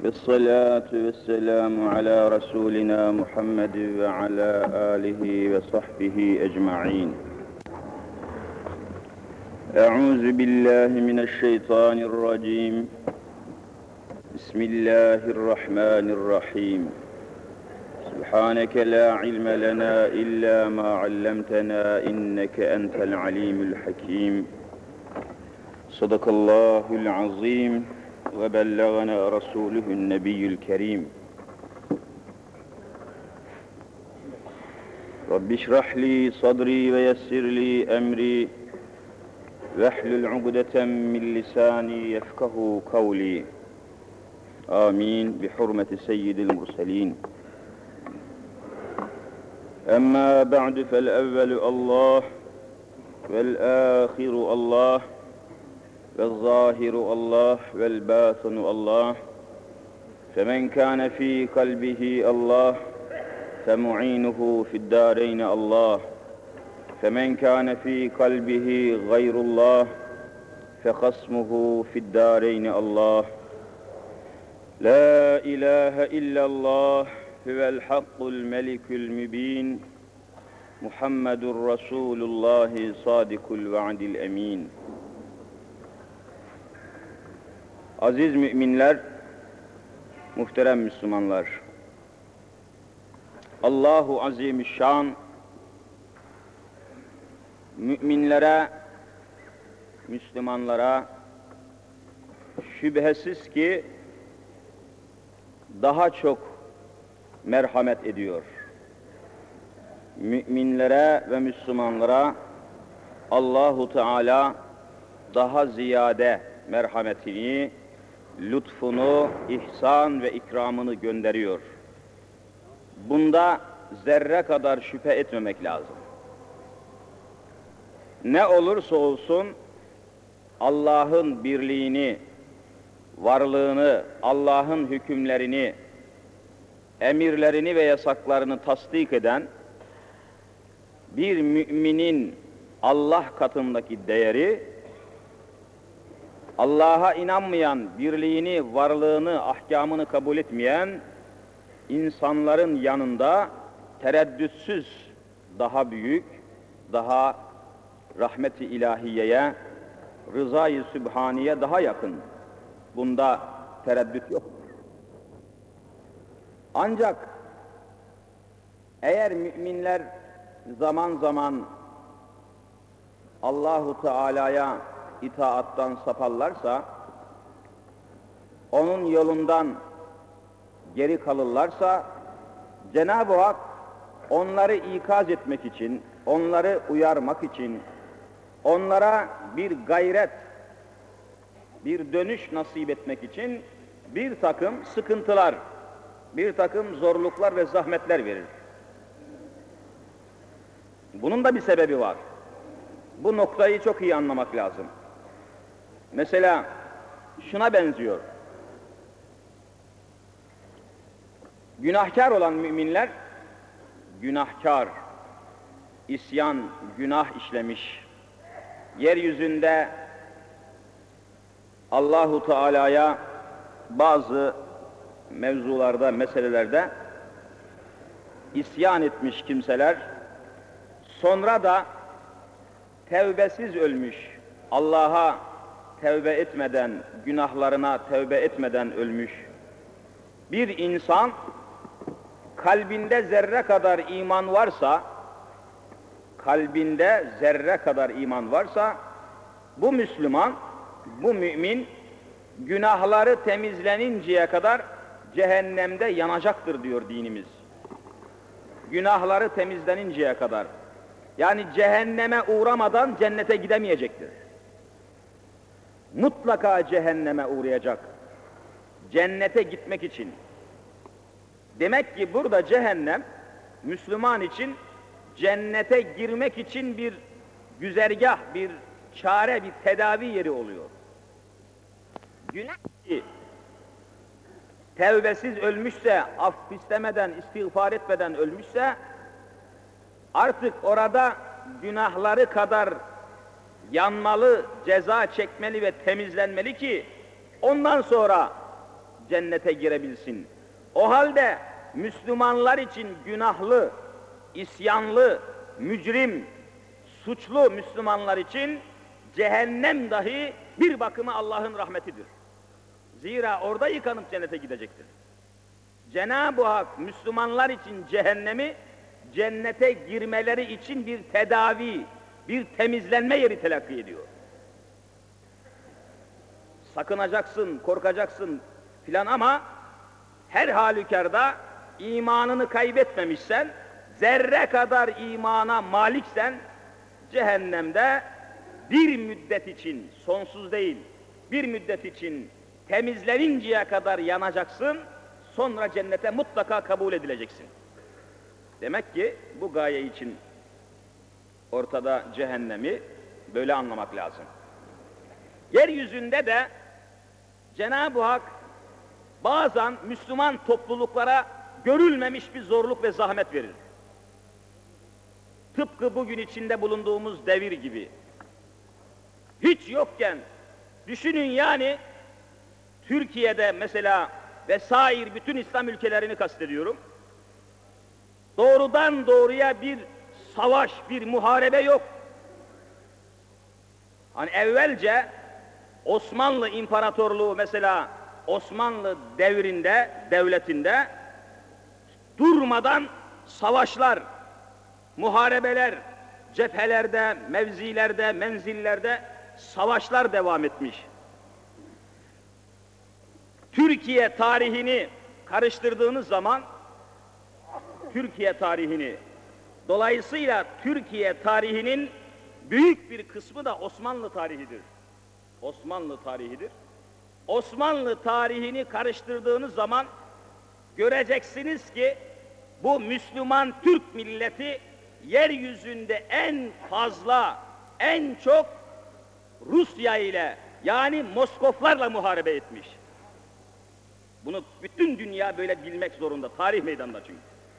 والصلاة والسلام على رسولنا محمد وعلى آله وصحبه أجمعين. أعوذ بالله من الشيطان الرجيم. بسم الله الرحمن الرحيم. سبحانك لا علم لنا إلا ما علمتنا إنك أنت العليم الحكيم. صدق الله العظيم وبلغنا رسوله النبي الكريم. رب اشرح لي صدري ويسر لي أمري واحلل عقدة من لساني يفقه قولي. آمين بحرمة سيد المرسلين. أما بعد فالأول الله والآخر الله والظاهر الله والباطن الله، فمن كان في قلبه الله فمعينه في الدارين الله، فمن كان في قلبه غير الله فخصمه في الدارين الله. لا إله إلا الله هو الحق الملك المبين، محمد رسول الله صادق الوعد الأمين. Aziz müminler, muhterem Müslümanlar, Allahu Azimüşşan müminlere, Müslümanlara şüphesiz ki daha çok merhamet ediyor. Müminlere ve Müslümanlara Allahu Teala daha ziyade merhametini, lütfunu, ihsan ve ikramını gönderiyor. Bunda zerre kadar şüphe etmemek lazım. Ne olursa olsun Allah'ın birliğini, varlığını, Allah'ın hükümlerini, emirlerini ve yasaklarını tasdik eden bir müminin Allah katındaki değeri, Allah'a inanmayan, birliğini, varlığını, ahkamını kabul etmeyen insanların yanında tereddütsüz daha büyük, daha rahmet-i ilahiyeye, rıza-i sübhaniye daha yakın. Bunda tereddüt yok. Ancak eğer müminler zaman zaman Allahu Teala'ya itaattan saparlarsa, onun yolundan geri kalırlarsa, Cenab-ı Hak onları ikaz etmek için, onları uyarmak için, onlara bir gayret, bir dönüş nasip etmek için bir takım sıkıntılar, bir takım zorluklar ve zahmetler verir. Bunun da bir sebebi var. Bu noktayı çok iyi anlamak lazım. Mesela şuna benziyor. Günahkar olan müminler, günahkar, isyan, günah işlemiş, yeryüzünde Allahu Teala'ya bazı mevzularda, meselelerde isyan etmiş kimseler, sonra da tevbesiz ölmüş, Allah'a tevbe etmeden, günahlarına tevbe etmeden ölmüş bir insan, kalbinde zerre kadar iman varsa, kalbinde zerre kadar iman varsa, bu Müslüman, bu mümin, günahları temizleninceye kadar cehennemde yanacaktır diyor dinimiz. Günahları temizleninceye kadar. Yani cehenneme uğramadan cennete gidemeyecektir. Mutlaka cehenneme uğrayacak. Cennete gitmek için. Demek ki burada cehennem, Müslüman için cennete girmek için bir güzergah, bir çare, bir tedavi yeri oluyor. Günah ki tevbesiz ölmüşse, af istemeden, istiğfar etmeden ölmüşse, artık orada günahları kadar yanmalı, ceza çekmeli ve temizlenmeli ki ondan sonra cennete girebilsin. O halde Müslümanlar için günahlı, isyanlı, mücrim, suçlu Müslümanlar için cehennem dahi bir bakıma Allah'ın rahmetidir. Zira orada yıkanıp cennete gidecektir. Cenab-ı Hak Müslümanlar için cehennemi cennete girmeleri için bir tedavi, bir temizlenme yeri telakki ediyor. Sakınacaksın, korkacaksın filan ama her halükarda imanını kaybetmemişsen, zerre kadar imana maliksen, cehennemde bir müddet için, sonsuz değil, bir müddet için temizleninceye kadar yanacaksın, sonra cennete mutlaka kabul edileceksin. Demek ki bu gaye için ortada cehennemi böyle anlamak lazım. Yeryüzünde de Cenab-ı Hak bazen Müslüman topluluklara görülmemiş bir zorluk ve zahmet verir. Tıpkı bugün içinde bulunduğumuz devir gibi. Hiç yokken, düşünün yani, Türkiye'de mesela vesaire bütün İslam ülkelerini kastediyorum. Doğrudan doğruya bir savaş, bir muharebe yok. Hani evvelce Osmanlı İmparatorluğu mesela Osmanlı devrinde, devletinde durmadan savaşlar, muharebeler, cephelerde, mevzilerde, menzillerde savaşlar devam etmiş. Türkiye tarihini karıştırdığınız zaman, Türkiye tarihini, dolayısıyla Türkiye tarihinin büyük bir kısmı da Osmanlı tarihidir. Osmanlı tarihidir. Osmanlı tarihini karıştırdığınız zaman göreceksiniz ki bu Müslüman Türk milleti yeryüzünde en fazla, en çok Rusya ile, yani Moskoflarla muharebe etmiş. Bunu bütün dünya böyle bilmek zorunda, tarih meydanında çünkü.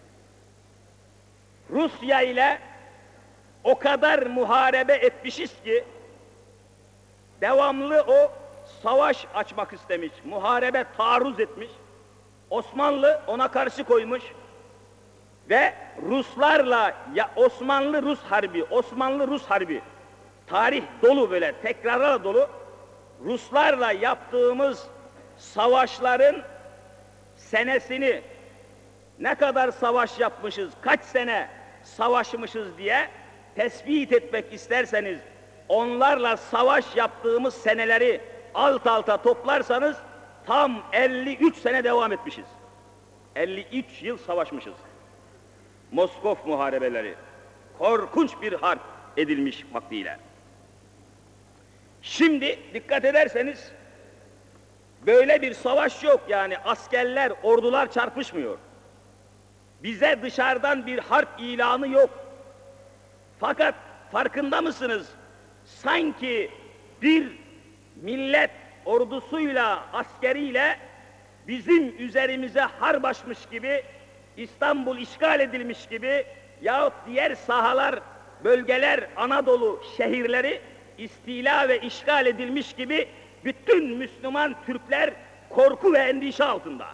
Rusya ile o kadar muharebe etmişiz ki, devamlı o savaş açmak istemiş, muharebe taarruz etmiş, Osmanlı ona karşı koymuş ve Ruslarla, ya Osmanlı-Rus harbi, Osmanlı-Rus harbi, tarih dolu böyle, tekrarlarla dolu, Ruslarla yaptığımız savaşların senesini, ne kadar savaş yapmışız, kaç sene savaşmışız diye tespit etmek isterseniz, onlarla savaş yaptığımız seneleri alt alta toplarsanız tam 53 sene devam etmişiz. 53 yıl savaşmışız. Moskov muharebeleri, korkunç bir harp edilmiş vaktiyle. Şimdi dikkat ederseniz böyle bir savaş yok, yani askerler, ordular çarpışmıyor. Bize dışarıdan bir harp ilanı yok. Fakat farkında mısınız? Sanki bir millet ordusuyla, askeriyle bizim üzerimize harp açmış gibi, İstanbul işgal edilmiş gibi yahut diğer sahalar, bölgeler, Anadolu şehirleri istila ve işgal edilmiş gibi bütün Müslüman Türkler korku ve endişe altında.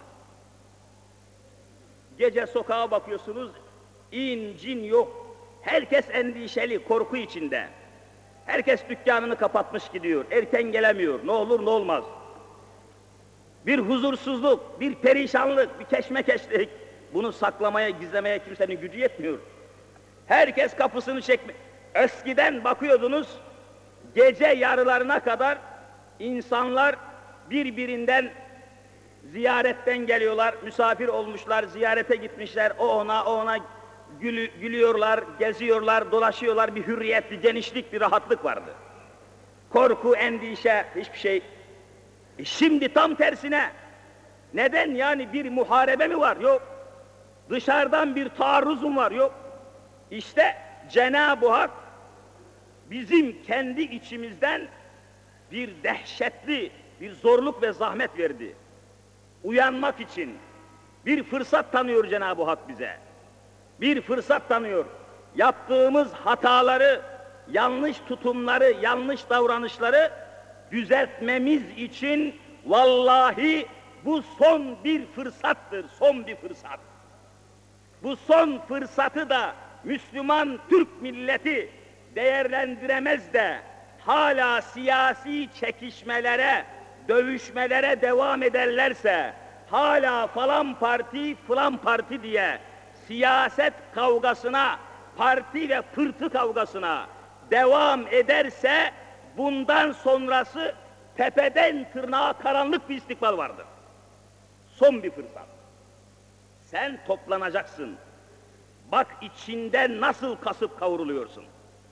Gece sokağa bakıyorsunuz, in cin yok. Herkes endişeli, korku içinde. Herkes dükkanını kapatmış gidiyor, erken gelemiyor, ne olur ne olmaz. Bir huzursuzluk, bir perişanlık, bir keşmekeşlik, bunu saklamaya, gizlemeye kimsenin gücü yetmiyor. Herkes kapısını çekme. Eskiden bakıyordunuz, gece yarılarına kadar insanlar birbirinden ziyaretten geliyorlar, misafir olmuşlar, ziyarete gitmişler, o ona gülüyorlar, geziyorlar, dolaşıyorlar, bir hürriyet, bir genişlik, bir rahatlık vardı. Korku, endişe, hiçbir şey. Şimdi tam tersine, neden yani, bir muharebe mi var? Yok. Dışarıdan bir taarruzum var? Yok. İşte Cenab-ı Hak bizim kendi içimizden bir dehşetli bir zorluk ve zahmet verdi. Uyanmak için bir fırsat tanıyor Cenab-ı Hak bize. Bir fırsat tanıyor. Yaptığımız hataları, yanlış tutumları, yanlış davranışları düzeltmemiz için vallahi bu son bir fırsattır, son bir fırsat. Bu son fırsatı da Müslüman Türk milleti değerlendiremez de hala siyasi çekişmelere, dövüşmelere devam ederlerse, hala falan parti diye siyaset kavgasına, parti ve pırtı kavgasına devam ederse, bundan sonrası tepeden tırnağa karanlık bir istikbal vardır. Son bir fırsat. Sen toplanacaksın. Bak içinde nasıl kasıp kavruluyorsun.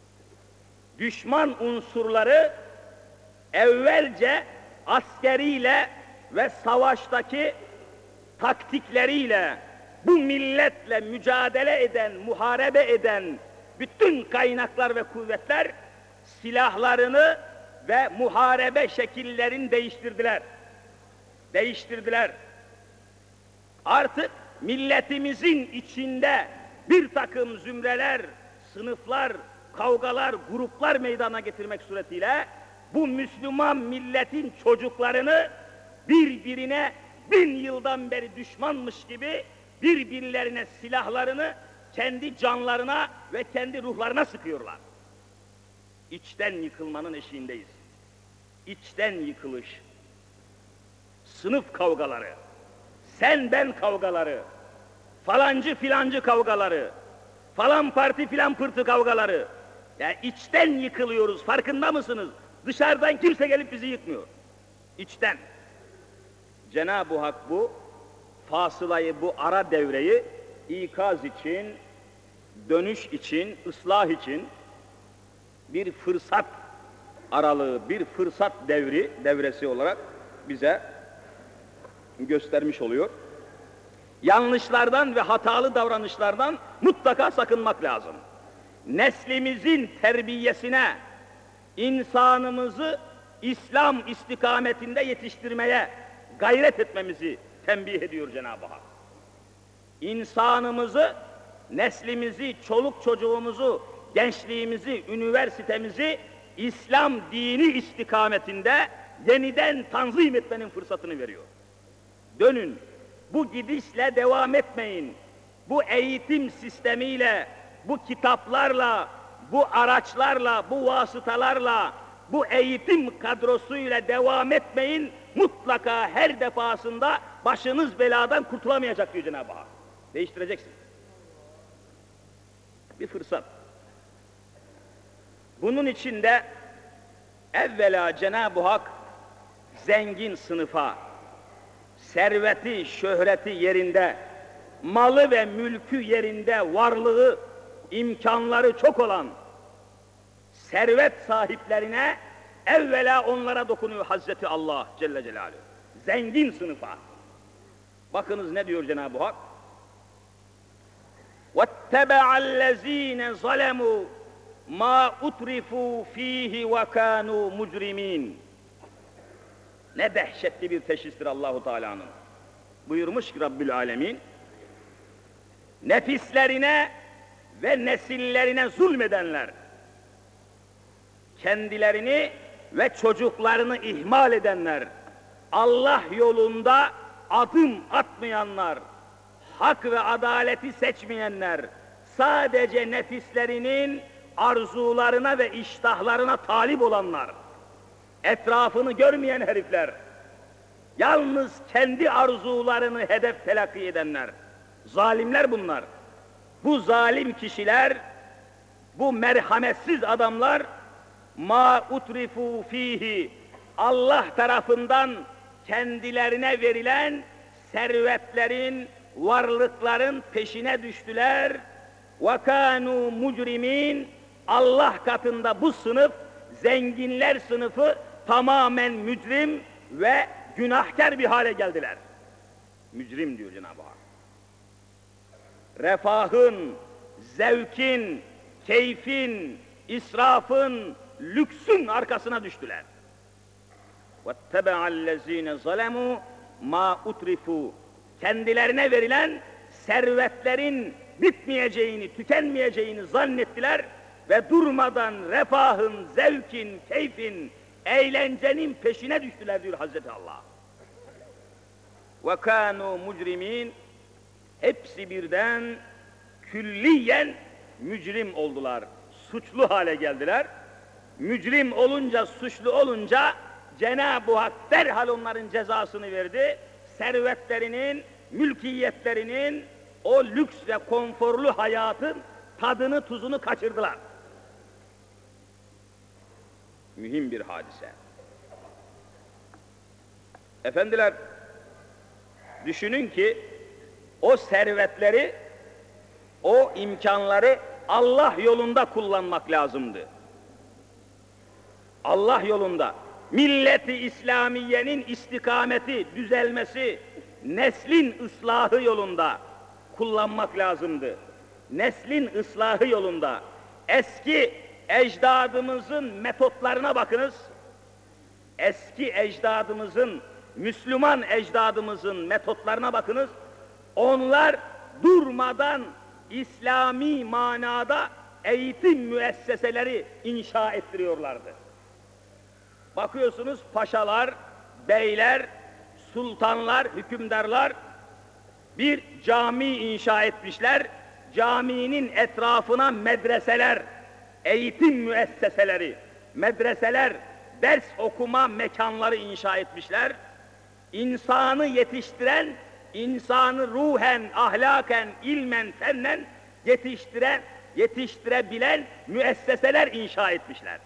Düşman unsurları evvelce askeriyle ve savaştaki taktikleriyle bu milletle mücadele eden, muharebe eden bütün kaynaklar ve kuvvetler silahlarını ve muharebe şekillerini değiştirdiler. Değiştirdiler. Artık milletimizin içinde bir takım zümreler, sınıflar, kavgalar, gruplar meydana getirmek suretiyle bu Müslüman milletin çocuklarını birbirine 1000 yıldan beri düşmanmış gibi birbirlerine silahlarını kendi canlarına ve kendi ruhlarına sıkıyorlar. İçten yıkılmanın eşiğindeyiz. İçten yıkılış, sınıf kavgaları, sen ben kavgaları, falancı filancı kavgaları, falan parti filan pırtı kavgaları. Yani içten yıkılıyoruz, farkında mısınız? Dışarıdan kimse gelip bizi yıkmıyor. İçten. Cenab-ı Hak bu fasılayı, bu ara devreyi ikaz için, dönüş için, ıslah için bir fırsat aralığı, bir fırsat devresi olarak bize göstermiş oluyor. Yanlışlardan ve hatalı davranışlardan mutlaka sakınmak lazım. Neslimizin terbiyesine, insanımızı İslam istikametinde yetiştirmeye gayret etmemizi tembih ediyor Cenab-ı Hak. İnsanımızı, neslimizi, çoluk çocuğumuzu, gençliğimizi, üniversitemizi İslam dini istikametinde yeniden tanzim etmenin fırsatını veriyor. Dönün, bu gidişle devam etmeyin. Bu eğitim sistemiyle, bu kitaplarla, bu araçlarla, bu vasıtalarla, bu eğitim kadrosuyla devam etmeyin. Mutlaka her defasında başınız beladan kurtulamayacak diyor Cenab-ı Hak. Değiştireceksin. Bir fırsat. Bunun için de evvela Cenab-ı Hak zengin sınıfa, serveti, şöhreti yerinde, malı ve mülkü yerinde, varlığı, imkanları çok olan servet sahiplerine evvela onlara dokunuyor Hazreti Allah Celle Celaluhu. Zengin sınıfa. Bakınız ne diyor Cenab-ı Hak? وَاتَّبَعَ الَّذ۪ينَ ظَلَمُوا مَا اُتْرِفُوا ف۪يهِ وَكَانُوا مُجْرِم۪ينَ. Ne dehşetli bir teşhistir Allah-u Teala'nın. Buyurmuş ki Rabbül Alemin, nefislerine ve nesillerine zulmedenler, kendilerini ve çocuklarını ihmal edenler, Allah yolunda adım atmayanlar, hak ve adaleti seçmeyenler, sadece nefislerinin arzularına ve iştahlarına talip olanlar, etrafını görmeyen herifler, yalnız kendi arzularını hedef telakki edenler, zalimler bunlar. Bu zalim kişiler, bu merhametsiz adamlar, ma utrifu fihi, Allah tarafından kendilerine verilen servetlerin, varlıkların peşine düştüler. Ve kânû mucrimin, Allah katında bu sınıf, zenginler sınıfı tamamen mücrim ve günahkar bir hale geldiler. Mücrim diyor Cenab-ı Hak. Refahın, zevkin, keyfin, israfın, lüksün arkasına düştüler. وَاتَّبَعَ الَّذ۪ينَ ظَلَمُوا مَا اُتْرِفُوا. Kendilerine verilen servetlerin bitmeyeceğini, tükenmeyeceğini zannettiler ve durmadan refahın, zevkin, keyfin, eğlencenin peşine düştüler diyor Hazreti Allah. ve kânû mucrimin. Hepsi birden külliyen mücrim oldular. Suçlu hale geldiler. Mücrim olunca, suçlu olunca Cenab-ı Hak derhal onların cezasını verdi. Servetlerinin, mülkiyetlerinin, o lüks ve konforlu hayatın tadını, tuzunu kaçırdılar. Mühim bir hadise. Efendiler, düşünün ki o servetleri, o imkanları Allah yolunda kullanmak lazımdı. Allah yolunda, milleti İslamiye'nin istikameti, düzelmesi, neslin ıslahı yolunda kullanmak lazımdı. Neslin ıslahı yolunda. Eski ecdadımızın metotlarına bakınız. Eski ecdadımızın, Müslüman ecdadımızın metotlarına bakınız. Onlar durmadan İslami manada eğitim müesseseleri inşa ettiriyorlardı. Bakıyorsunuz paşalar, beyler, sultanlar, hükümdarlar bir cami inşa etmişler. Caminin etrafına medreseler, eğitim müesseseleri, medreseler, ders okuma mekanları inşa etmişler. İnsanı yetiştiren, insanı ruhen, ahlaken, ilmen, fennen yetiştirebilen müesseseler inşa etmişler.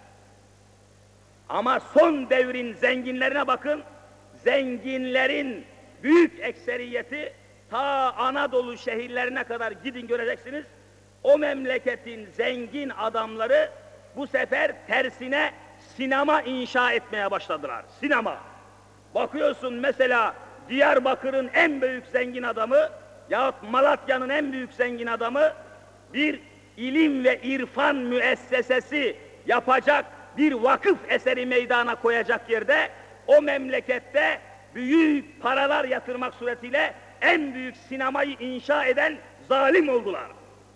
Ama son devrin zenginlerine bakın, zenginlerin büyük ekseriyeti ta Anadolu şehirlerine kadar gidin göreceksiniz. O memleketin zengin adamları bu sefer tersine sinema inşa etmeye başladılar. Sinema. Bakıyorsun mesela Diyarbakır'ın en büyük zengin adamı yahut Malatya'nın en büyük zengin adamı bir ilim ve irfan müessesesi yapacak, bir vakıf eseri meydana koyacak yerde o memlekette büyük paralar yatırmak suretiyle en büyük sinemayı inşa eden zalim oldular.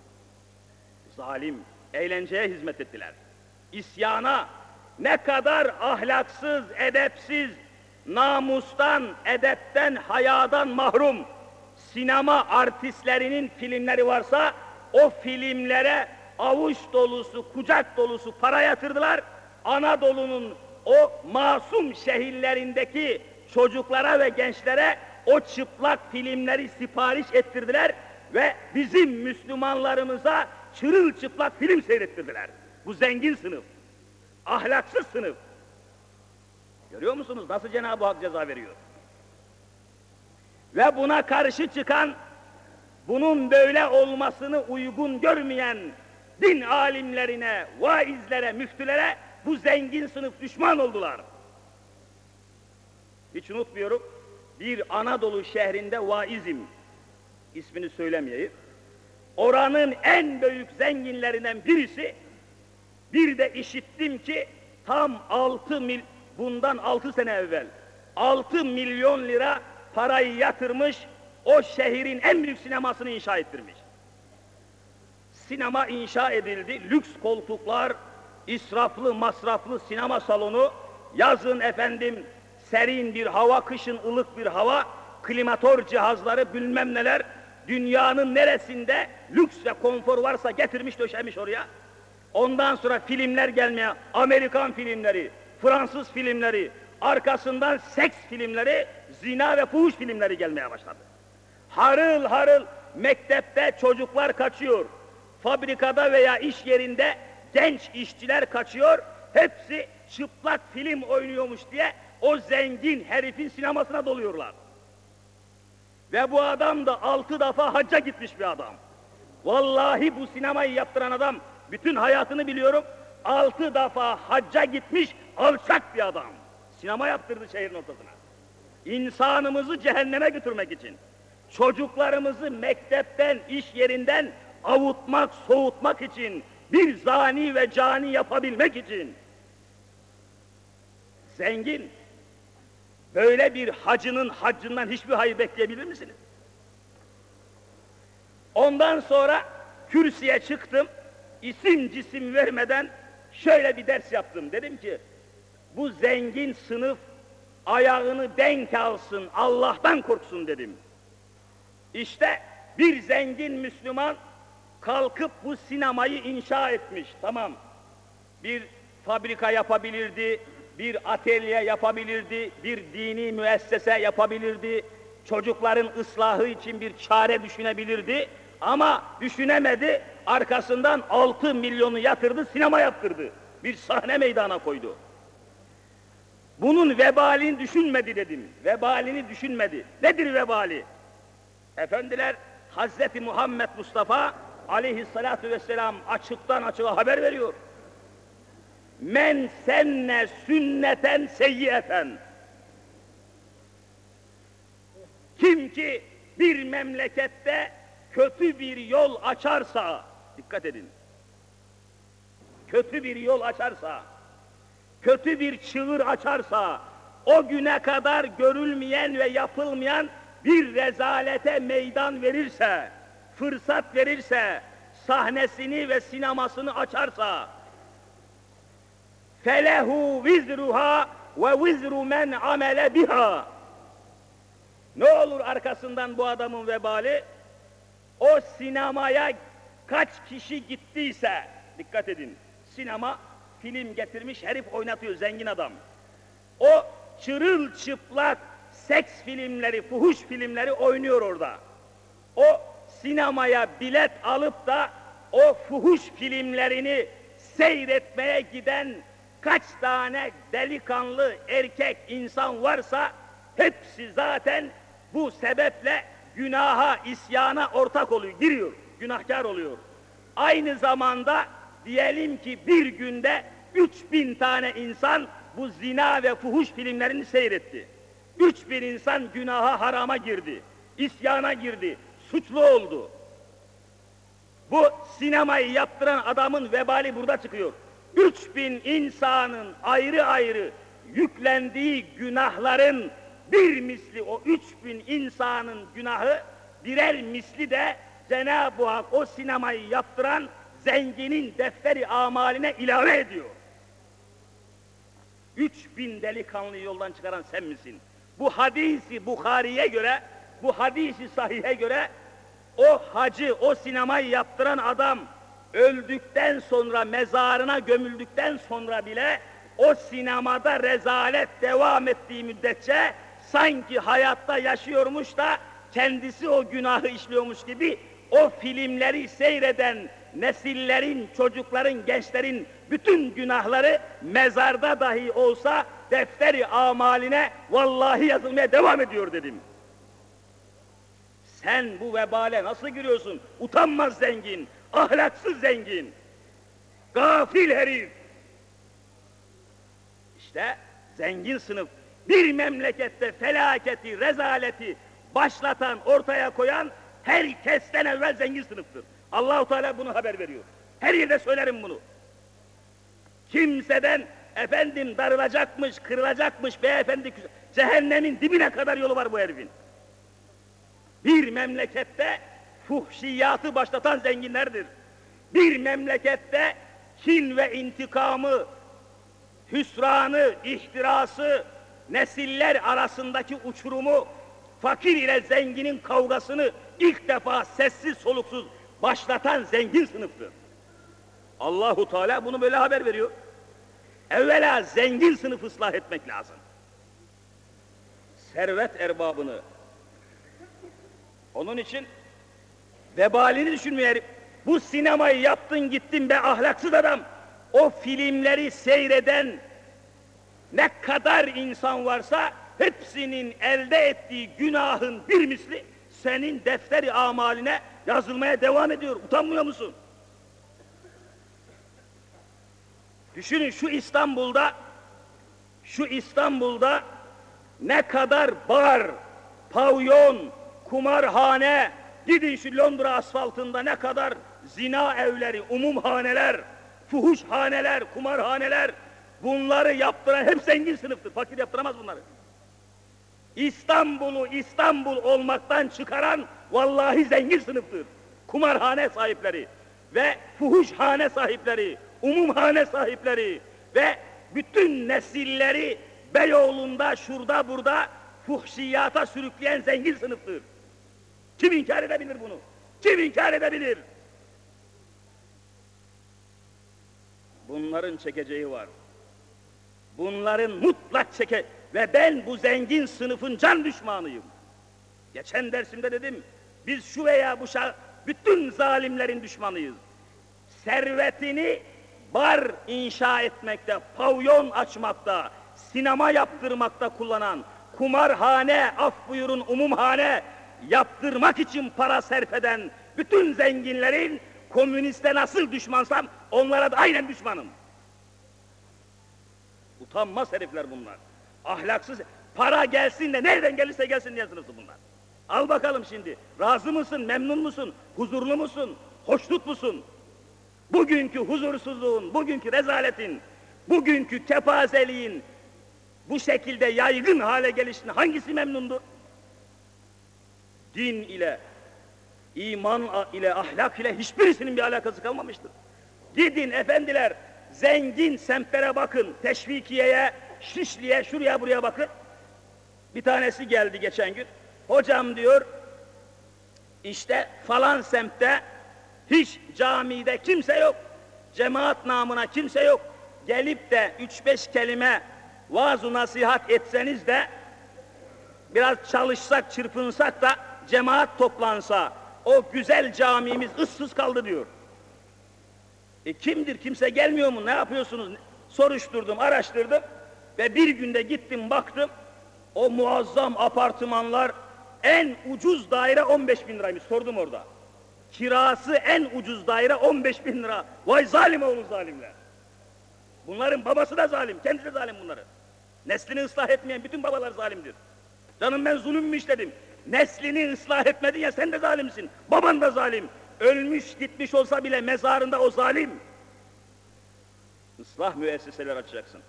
Zalim, eğlenceye hizmet ettiler. İsyana, ne kadar ahlaksız, edepsiz, namustan, edepten, hayadan mahrum sinema artistlerinin filmleri varsa o filmlere avuç dolusu, kucak dolusu para yatırdılar. Anadolu'nun o masum şehirlerindeki çocuklara ve gençlere o çıplak filmleri sipariş ettirdiler ve bizim Müslümanlarımıza çırılçıplak film seyrettirdiler. Bu zengin sınıf, ahlaksız sınıf. Görüyor musunuz nasıl Cenab-ı Hak ceza veriyor? Ve buna karşı çıkan, bunun böyle olmasını uygun görmeyen din alimlerine, vaizlere, müftülere bu zengin sınıf düşman oldular. Hiç unutmuyorum, bir Anadolu şehrinde vaizim, ismini söylemeyeyim, oranın en büyük zenginlerinden birisi, bir de işittim ki tam bundan 6 sene evvel 6 milyon lira parayı yatırmış, o şehrin en büyük sinemasını inşa ettirmiş. Sinema inşa edildi, lüks koltuklar, israflı masraflı sinema salonu, yazın efendim serin bir hava, kışın ılık bir hava, klimatör cihazları bilmem neler, dünyanın neresinde lüks ve konfor varsa getirmiş döşemiş oraya. Ondan sonra filmler gelmeye, Amerikan filmleri, Fransız filmleri, arkasından seks filmleri, zina ve fuhuş filmleri gelmeye başladı. Harıl harıl mektepte çocuklar kaçıyor, fabrikada veya iş yerinde genç işçiler kaçıyor, hepsi çıplak film oynuyormuş diye o zengin herifin sinemasına doluyorlar. Ve bu adam da 6 defa hacca gitmiş bir adam. Vallahi bu sinemayı yaptıran adam, bütün hayatını biliyorum, 6 defa hacca gitmiş alçak bir adam. Sinema yaptırdı şehrin ortasına. İnsanımızı cehenneme götürmek için, çocuklarımızı mektepten, iş yerinden avutmak, soğutmak için, bir zani ve cani yapabilmek için. Zengin, böyle bir hacının haccından hiçbir hayır bekleyebilir misiniz? Ondan sonra kürsüye çıktım, isim cisim vermeden şöyle bir ders yaptım. Dedim ki, bu zengin sınıf ayağını denk alsın, Allah'tan korksun dedim. İşte bir zengin Müslüman kalkıp bu sinemayı inşa etmiş, tamam. Bir fabrika yapabilirdi, bir atölye yapabilirdi, bir dini müessese yapabilirdi, çocukların ıslahı için bir çare düşünebilirdi ama düşünemedi, arkasından 6 milyonu yatırdı, sinema yaptırdı, bir sahne meydana koydu. Bunun vebalini düşünmedi dedim, vebalini düşünmedi. Nedir vebali? Efendiler, Hazreti Muhammed Mustafa aleyhissalatu vesselam açıktan açığa haber veriyor. Men senne sünneten seyyiyeten. Kim ki bir memlekette kötü bir yol açarsa, dikkat edin, kötü bir yol açarsa, kötü bir çığır açarsa, o güne kadar görülmeyen ve yapılmayan bir rezalete meydan verirse, fırsat verirse, sahnesini ve sinemasını açarsa, felehu vizruha ve vizru men amele biha. Ne olur arkasından bu adamın vebali? O sinemaya kaç kişi gittiyse, dikkat edin, sinema film getirmiş, herif oynatıyor, zengin adam. O çırılçıplak seks filmleri, fuhuş filmleri oynuyor orada. O sinemaya bilet alıp da o fuhuş filmlerini seyretmeye giden kaç tane delikanlı erkek insan varsa hepsi zaten bu sebeple günaha, isyana ortak oluyor, giriyor, günahkar oluyor. Aynı zamanda diyelim ki bir günde 3000 tane insan bu zina ve fuhuş filmlerini seyretti. 3000 insan günaha, harama girdi, isyana girdi, suçlu oldu. Bu sinemayı yaptıran adamın vebali burada çıkıyor. 3000 insanın ayrı ayrı yüklendiği günahların bir misli, o 3000 insanın günahı birer misli de Cenab-ı Hak o sinemayı yaptıran zenginin defteri amaline ilave ediyor. 3000 delikanlıyı yoldan çıkaran sen misin? Bu hadisi Bukhari'ye göre, bu hadisi sahihe göre o hacı, o sinemayı yaptıran adam öldükten sonra, mezarına gömüldükten sonra bile o sinemada rezalet devam ettiği müddetçe sanki hayatta yaşıyormuş da kendisi o günahı işliyormuş gibi o filmleri seyreden nesillerin, çocukların, gençlerin bütün günahları mezarda dahi olsa defteri amaline vallahi yazılmaya devam ediyor dedim. Sen bu vebale nasıl giriyorsun? Utanmaz zengin, ahlaksız zengin, gafil herif. İşte zengin sınıf bir memlekette felaketi, rezaleti başlatan, ortaya koyan herkesten evvel zengin sınıftır. Allah-u Teala bunu haber veriyor. Her yerde söylerim bunu. Kimseden efendim darılacakmış, kırılacakmış beyefendi, cehennemin dibine kadar yolu var bu herifin. Bir memlekette fuhşiyatı başlatan zenginlerdir. Bir memlekette kin ve intikamı, hüsranı, ihtirası, nesiller arasındaki uçurumu, fakir ile zenginin kavgasını ilk defa sessiz soluksuz başlatan zengin sınıftır. Allahu Teala bunu böyle haber veriyor. Evvela zengin sınıfı ıslah etmek lazım. Servet erbabını. Onun için vebalini düşünmeyerek bu sinemayı yaptın gittin be ahlaksız adam. O filmleri seyreden ne kadar insan varsa hepsinin elde ettiği günahın bir misli senin defteri amaline yazılmaya devam ediyor. Utanmıyor musun? Düşünün şu İstanbul'da ne kadar bar, pavyon, kumarhane, gidin şu Londra asfaltında ne kadar zina evleri, umumhaneler, fuhuşhaneler, kumarhaneler, bunları yaptıran hep zengin sınıftır. Fakir yaptıramaz bunları. İstanbul'u İstanbul olmaktan çıkaran vallahi zengin sınıftır. Kumarhane sahipleri ve fuhuşhane sahipleri, umumhane sahipleri ve bütün nesilleri Beyoğlu'nda, şurada, burada fuhşiyata sürükleyen zengin sınıftır. Kim inkar edebilir bunu? Kim inkar edebilir? Bunların çekeceği var. Bunların mutlak ve ben bu zengin sınıfın can düşmanıyım. Geçen dersimde dedim, biz şu veya bu bütün zalimlerin düşmanıyız. Servetini bar inşa etmekte, pavyon açmakta, sinema yaptırmakta kullanan, kumarhane, af buyurun umumhane yaptırmak için para sarf eden bütün zenginlerin komüniste nasıl düşmansam onlara da aynen düşmanım. Utanmaz herifler bunlar. Ahlaksız, para gelsin de nereden gelirse gelsin diye sınıfı bunlar. Al bakalım şimdi, razı mısın, memnun musun, huzurlu musun, hoşnut musun? Bugünkü huzursuzluğun, bugünkü rezaletin, bugünkü kepazeliğin bu şekilde yaygın hale gelişine hangisi memnundur? Din ile, iman ile, ahlak ile hiçbirisinin bir alakası kalmamıştır. Gidin efendiler, zengin semtlere bakın, Teşvikiye'ye, Şişli'ye, şuraya buraya bakın. Bir tanesi geldi geçen gün. Hocam diyor, işte falan semtte hiç camide kimse yok, cemaat namına kimse yok. Gelip de 3-5 kelime vaaz-ı nasihat etseniz de, biraz çalışsak, çırpınsak da cemaat toplansa, o güzel camimiz ıssız kaldı diyor. Kimdir, kimse gelmiyor mu, ne yapıyorsunuz? Soruşturdum, araştırdım ve bir günde gittim baktım, o muazzam apartmanlar, en ucuz daire 15.000 liraymış, sordum orada. Kirası en ucuz daire 15.000 lira. Vay zalim oğlu zalimler. Bunların babası da zalim, kendisi de zalim bunları. Neslini ıslah etmeyen bütün babalar zalimdir. Canım ben zulüm mü işledim? Neslini ıslah etmedin ya, sen de zalimsin. Baban da zalim. Ölmüş gitmiş olsa bile mezarında o zalim. Islah müesseseler açacaksın.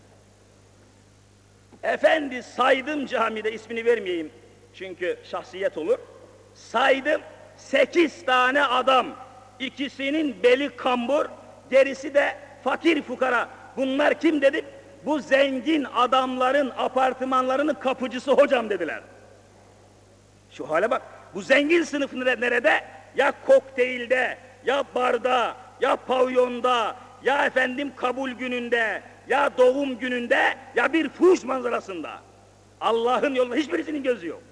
Efendi saydım camide, ismini vermeyeyim çünkü şahsiyet olur. Saydım 8 tane adam. İkisinin beli kambur, gerisi de fakir fukara. Bunlar kim dedim? Bu zengin adamların apartmanlarının kapıcısı hocam dediler. Şu hale bak, bu zengin sınıf nerede? Ya kokteylde, ya barda, ya pavyonda, ya efendim kabul gününde, ya doğum gününde, ya bir fuhuş manzarasında. Allah'ın yolunda hiçbirisinin gözü yok.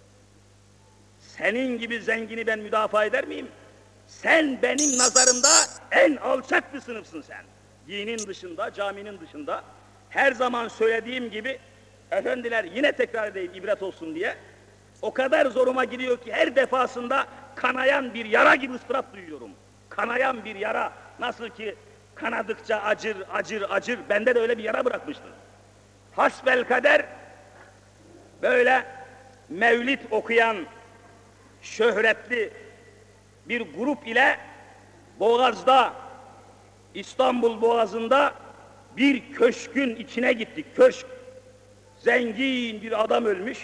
Senin gibi zengini ben müdafaa eder miyim? Sen benim nazarımda en alçak bir sınıfsın sen. Dinin dışında, caminin dışında. Her zaman söylediğim gibi, efendiler yine tekrar edeyim ibret olsun diye, o kadar zoruma gidiyor ki her defasında kanayan bir yara gibi ıstırap duyuyorum. Kanayan bir yara, nasıl ki kanadıkça acır, acır, acır, bende de öyle bir yara bırakmıştır. Hasbelkader böyle mevlid okuyan şöhretli bir grup ile Boğaz'da, İstanbul Boğazı'nda bir köşkün içine gittik. Köşk, zengin bir adam ölmüş.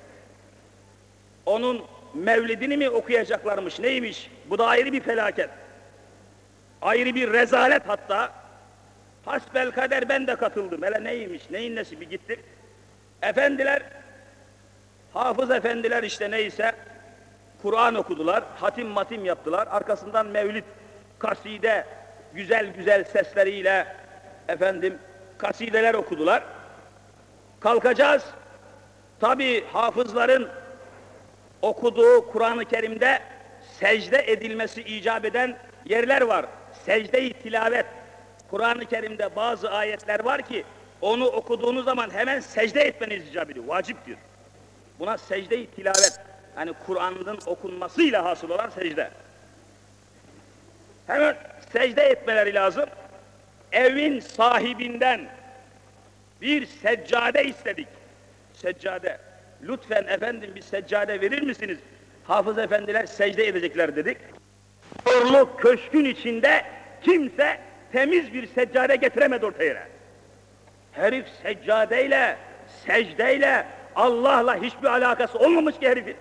Onun mevlidini mi okuyacaklarmış, neymiş? Bu da ayrı bir felaket. Ayrı bir rezalet hatta. Hasbelkader ben de katıldım. Hele neymiş, neyin nesi bir gittik. Efendiler, hafız efendiler işte neyse, Kur'an okudular, hatim matim yaptılar. Arkasından mevlid, kaside, güzel güzel sesleriyle efendim kasideler okudular. Kalkacağız. Tabii hafızların okuduğu Kur'an-ı Kerim'de secde edilmesi icap eden yerler var. Secde-i tilavet. Kur'an-ı Kerim'de bazı ayetler var ki onu okuduğunuz zaman hemen secde etmeniz icap ediyor. Vaciptir. Buna secde-i tilavet. Yani Kur'an'ın okunmasıyla hasıl olan secde. Hemen secde etmeleri lazım. Evin sahibinden bir seccade istedik. Seccade. Lütfen efendim bir seccade verir misiniz? Hafız efendiler secde edecekler dedik. Orlu köşkün içinde kimse temiz bir seccade getiremedi ortaya. Herif seccadeyle, secdeyle, Allah'la hiçbir alakası olmamış ki herifin.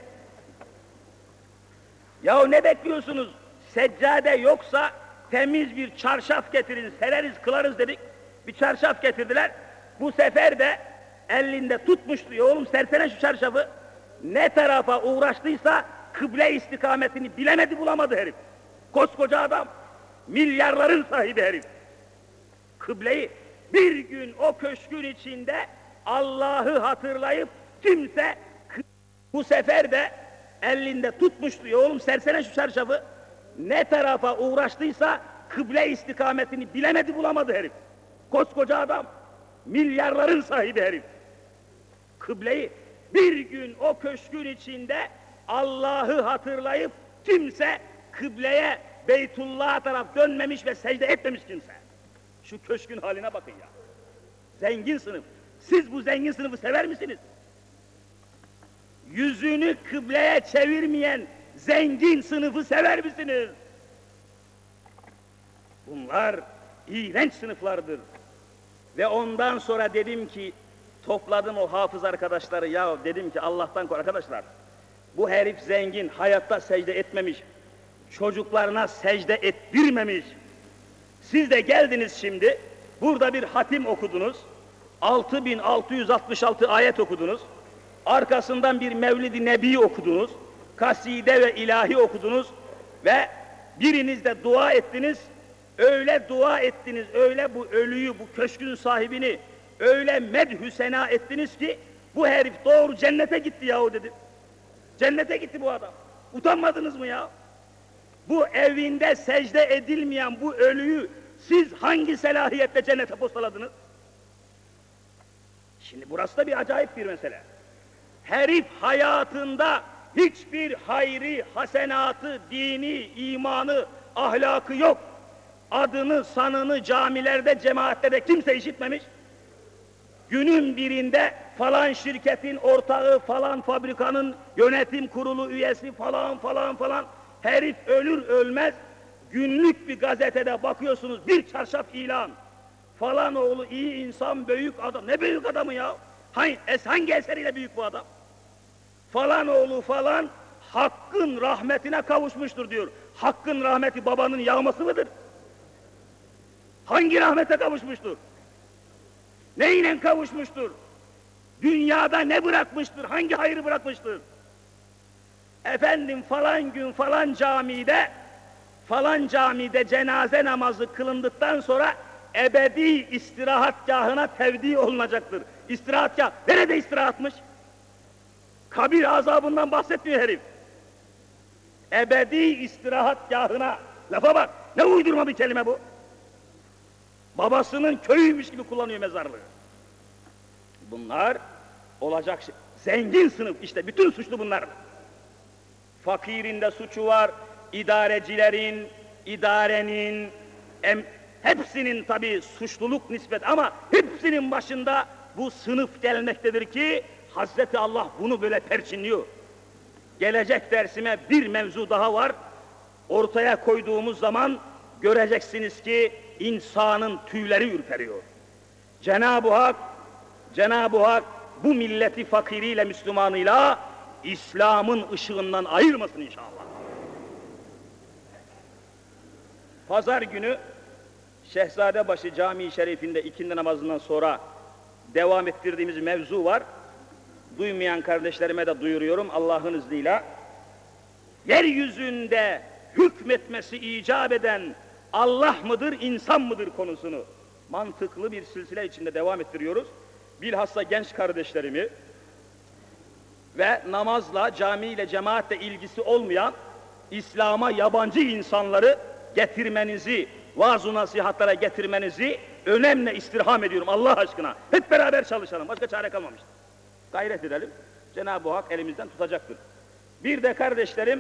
Yahu ne bekliyorsunuz? Seccade yoksa temiz bir çarşaf getirin, sereriz, kılarız dedik. Bir çarşaf getirdiler. Bu sefer de elinde tutmuş diyor, oğlum sersene şu çarşafı. Ne tarafa uğraştıysa kıble istikametini bilemedi, bulamadı herif. Koskoca adam, milyarların sahibi herif. Kıbleyi bir gün o köşkün içinde Allah'ı hatırlayıp kimse bu sefer de elinde tutmuş diyor, oğlum sersene şu çarşafı. Ne tarafa uğraştıysa kıble istikametini bilemedi, bulamadı herif. Koskoca adam, milyarların sahibi herif. Kıbleyi bir gün o köşkün içinde Allah'ı hatırlayıp kimse kıbleye, Beytullah'a taraf dönmemiş ve secde etmemiş kimse. Şu köşkün haline bakın ya. Zengin sınıf. Siz bu zengin sınıfı sever misiniz? Yüzünü kıbleye çevirmeyen zengin sınıfı sever misiniz? Bunlar iğrenç sınıflardır. Ve ondan sonra dedim ki, topladım o hafız arkadaşları, ya dedim ki Allah'tan kork arkadaşlar. Bu herif zengin, hayatta secde etmemiş, çocuklarına secde ettirmemiş. Siz de geldiniz şimdi, burada bir hatim okudunuz, 6666 ayet okudunuz, arkasından bir Mevlid-i Nebi okudunuz, kaside ve ilahi okudunuz ve biriniz de dua ettiniz, öyle dua ettiniz, öyle bu ölüyü, bu köşkün sahibini öyle medhü sena ettiniz ki bu herif doğru cennete gitti yahu dedim. Cennete gitti bu adam. Utanmadınız mı ya? Bu evinde secde edilmeyen bu ölüyü siz hangi selahiyetle cennete postaladınız? Şimdi burası da bir acayip bir mesele. Herif hayatında hiçbir hayri, hasenatı, dini, imanı, ahlakı yok. Adını, sanını camilerde, cemaatlerde kimse işitmemiş. Günün birinde falan şirketin ortağı, falan fabrikanın yönetim kurulu üyesi falan falan falan, herif ölür ölmez günlük bir gazetede bakıyorsunuz, bir çarşaf ilan. Falan oğlu iyi insan, büyük adam. Ne büyük adamı ya? Hangi eseriyle büyük bu adam? Falan oğlu falan Hakk'ın rahmetine kavuşmuştur diyor. Hakk'ın rahmeti babanın yağması mıdır? Hangi rahmete kavuşmuştur? Neyle kavuşmuştur? Dünyada ne bırakmıştır? Hangi hayrı bırakmıştır? Efendim falan gün falan camide cenaze namazı kılındıktan sonra ebedi istirahatgahına tevdi olunacaktır. İstirahatgah. Nerede istirahatmış? Kabir azabından bahsetmiyor herif. Ebedi istirahatgahına. Lafa bak. Ne uydurma bir kelime bu. Babasının köyüymüş gibi kullanıyor mezarlığı. Bunlar olacak şey. Zengin sınıf işte, bütün suçlu bunlar. Fakirin de suçu var, idarecilerin, idarenin, hepsinin tabii suçluluk nispet ama hepsinin başında bu sınıf gelmektedir ki Hazreti Allah bunu böyle perçinliyor. Gelecek dersime bir mevzu daha var. Ortaya koyduğumuz zaman göreceksiniz ki insanın tüyleri ürperiyor. Cenab-ı Hak bu milleti fakiriyle Müslümanıyla İslam'ın ışığından ayırmasın inşallah. Pazar günü Şehzadebaşı Camii Şerifinde ikindi namazından sonra devam ettirdiğimiz mevzu var. Duymayan kardeşlerime de duyuruyorum Allah'ın izniyle. Yeryüzünde hükmetmesi icap eden Allah mıdır, insan mıdır konusunu mantıklı bir silsile içinde devam ettiriyoruz. Bilhassa genç kardeşlerimi ve namazla, camiyle, cemaatle ilgisi olmayan İslam'a yabancı insanları getirmenizi, vaaz-ı nasihatlara getirmenizi önemli istirham ediyorum Allah aşkına. Hep beraber çalışalım, başka çare kalmamıştır. Gayret edelim, Cenab-ı Hak elimizden tutacaktır. Bir de kardeşlerim,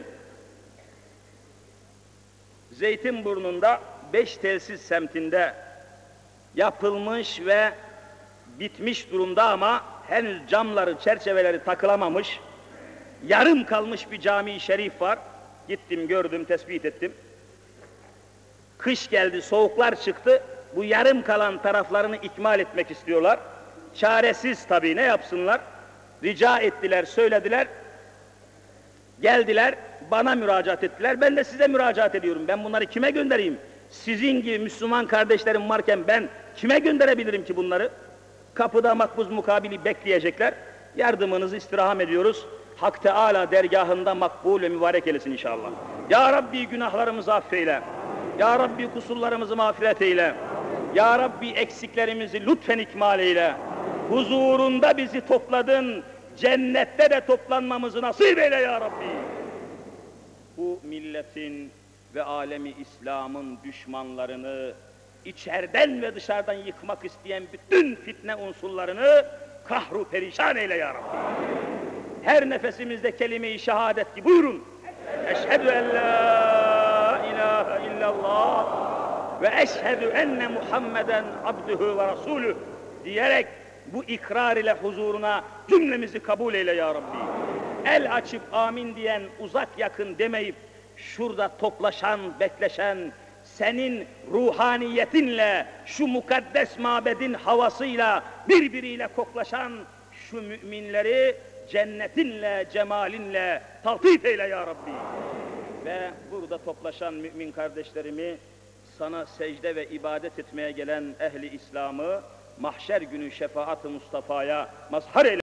Zeytinburnu'nda 5 telsiz semtinde yapılmış ve bitmiş durumda ama henüz camları, çerçeveleri takılamamış, yarım kalmış bir cami-i şerif var. Gittim, gördüm, tespit ettim. Kış geldi, soğuklar çıktı, bu yarım kalan taraflarını ikmal etmek istiyorlar. Çaresiz tabii, ne yapsınlar? Rica ettiler, söylediler, geldiler, bana müracaat ettiler, ben de size müracaat ediyorum. Ben bunları kime göndereyim? Sizin gibi Müslüman kardeşlerim varken ben kime gönderebilirim ki bunları? Kapıda makbuz mukabili bekleyecekler. Yardımınızı istirham ediyoruz. Hak Teâlâ dergahında makbul ve mübarek eylesin inşallah. Ya Rabbi günahlarımızı affeyle. Ya Rabbi kusurlarımızı mağfiret eyle. Ya Rabbi eksiklerimizi lütfen ikmal eyle. Huzurunda bizi topladın. Cennette de toplanmamızı nasip eyle ya Rabbi. Bu milletin ve alemi İslam'ın düşmanlarını içeriden ve dışarıdan yıkmak isteyen bütün fitne unsurlarını kahru perişan eyle ya Rabbi. Her nefesimizde kelime-i şehadet ki buyurun. Eşhedü en la ilahe illallah ve eşhedü enne Muhammeden abdühü ve rasulü diyerek bu ikrar ile huzuruna cümlemizi kabul eyle ya Rabbi. El açıp amin diyen uzak yakın demeyip şurada toplaşan, bekleşen, senin ruhaniyetinle, şu mukaddes mabedin havasıyla birbiriyle koklaşan şu müminleri cennetinle, cemalinle taltif eyle ya Rabbi. Ve burada toplaşan mümin kardeşlerimi sana secde ve ibadet etmeye gelen ehli İslam'ı mahşer günü şefaat-ı Mustafa'ya mazhar eyle.